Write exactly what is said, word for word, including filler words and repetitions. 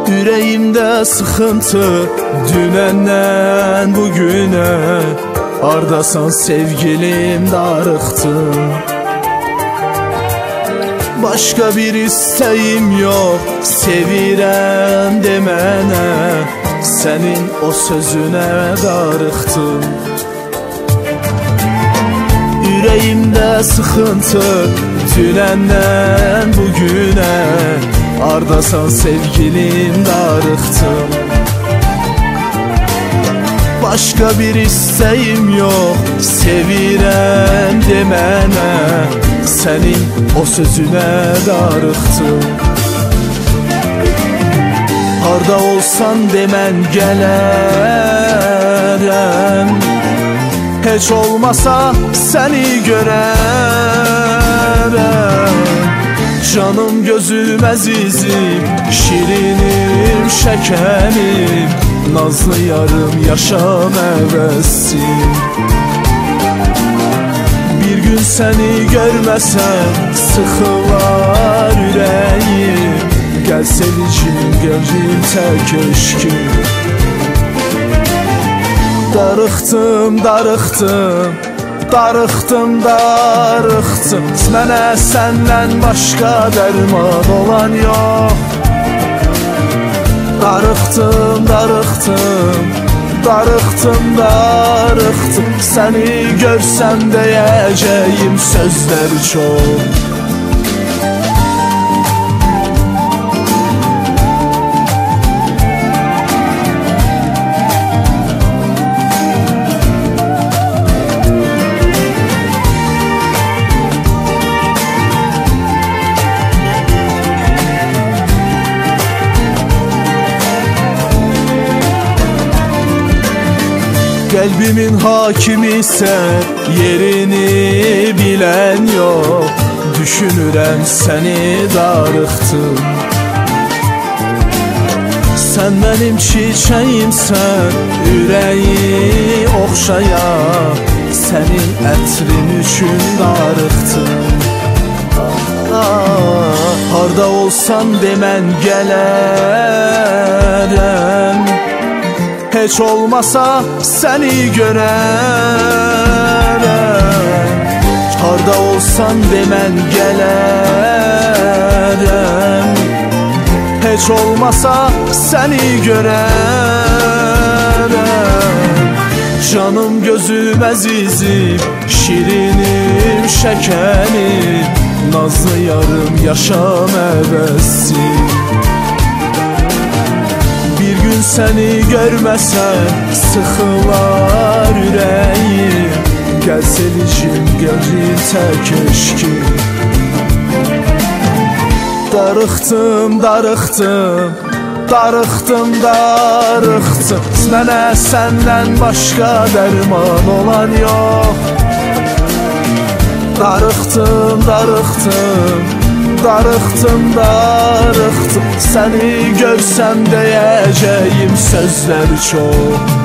Ürəyimdə sıxıntı dünəndən bugünə. Hardasan sevgilim, darıxdım. Başqa bir istəyim yox, sevirəm demənə. Sənin o sözünə darıxdım. Ürəyimdə sıxıntı dünəndən bugünə. Hardasan sevgilim, darıxdım. Başqa bir istəyim yox, sevirəm demənə. Sənin o sözünə darıxdım. Harda olsan demən gələrəm. Heç olmasa səni görərəm. Canım, gözüm, əzizim, şirinim, şəkərim. Nazlı yarım, yaşam əvəzsin. Bir gün səni görməsəm sıxılar ürəyim. Gəl sevicim, gəlim tək eşkim. Darıxdım, darıxdım, darıxdım, darıxdım. Mənə səndən başqa dərman olan yox. Darıxdım, darıxdım, darıxdım, darıxdım. Səni görsəm deyəcəyim sözlər çox. Qəlbimin hakimisən, yerini bilən yox. Düşünürəm səni, darıxdım. Sən mənim çiçəyimsən, ürəyi oxşayan. Sənin ətrin üçün darıxdım. Harda olsan demən gələrəm. Heç olmasa səni görərəm. Harda olsan demən gələrəm. Heç olmasa səni görərəm. Canım, gözüm, əzizim, şirinim, şəkərim. Nazlı yarım, yaşam əvəzsin. Bir gün səni görməsəm sıxılar ürəyim. Gəl sevicim, gəlim tək eşkim. Darıxdım, darıxdım, darıxdım, darıxdım. Mənə səndən başqa dərman olan yox. Darıxdım, darıxdım, darıxdım, darıxdım. Səni görsəm deyəcəyim sözlər çox.